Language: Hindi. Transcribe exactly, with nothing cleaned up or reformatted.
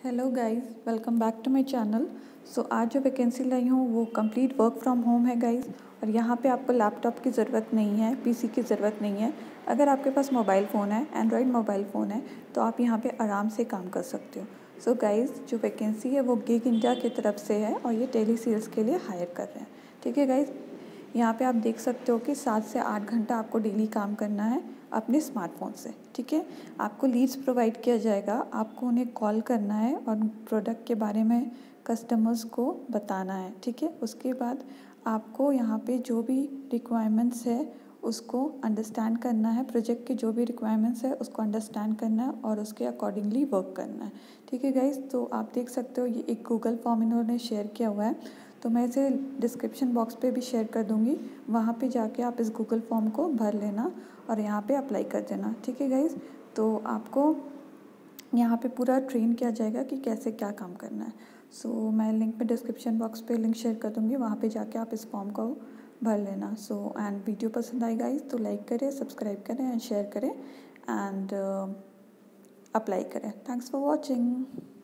Hello guys, welcome back to my channel. So आज जो वैकेंसी लाई हूँ वो कंप्लीट वर्क फ्रॉम होम है गाइस। और यहाँ पे आपको लैपटॉप की ज़रूरत नहीं है, पीसी की ज़रूरत नहीं है। अगर आपके पास मोबाइल फ़ोन है, एंड्रॉयड मोबाइल फ़ोन है, तो आप यहाँ पे आराम से काम कर सकते हो। सो गाइस, जो वैकेंसी है वो गिग इंडिया की तरफ से है और ये टेली सेल्स के लिए हायर कर रहे हैं। ठीक है गाइस, यहाँ पे आप देख सकते हो कि सात से आठ घंटा आपको डेली काम करना है अपने स्मार्टफोन से। ठीक है, आपको लीड्स प्रोवाइड किया जाएगा, आपको उन्हें कॉल करना है और प्रोडक्ट के बारे में कस्टमर्स को बताना है। ठीक है, उसके बाद आपको यहाँ पे जो भी रिक्वायरमेंट्स है उसको अंडरस्टैंड करना है, प्रोजेक्ट के जो भी रिक्वायरमेंट्स है उसको अंडरस्टैंड करना है और उसके अकॉर्डिंगली वर्क करना है। ठीक है गाइस, तो आप देख सकते हो ये एक गूगल फॉर्म इन्होंने शेयर किया हुआ है, तो मैं इसे डिस्क्रिप्शन बॉक्स पे भी शेयर कर दूँगी। वहाँ पे जाके आप इस गूगल फॉर्म को भर लेना और यहाँ पे अप्लाई कर देना। ठीक है गाइस, तो आपको यहाँ पे पूरा ट्रेन किया जाएगा कि कैसे क्या काम करना है। सो so, मैं लिंक पे डिस्क्रिप्शन बॉक्स पे लिंक शेयर कर दूँगी, वहाँ पे जाके आप इस फॉर्म को भर लेना। सो एंड वीडियो पसंद आई गाइस तो लाइक करें, सब्सक्राइब करें एंड शेयर करें एंड अप्लाई करें। Thanks for watching.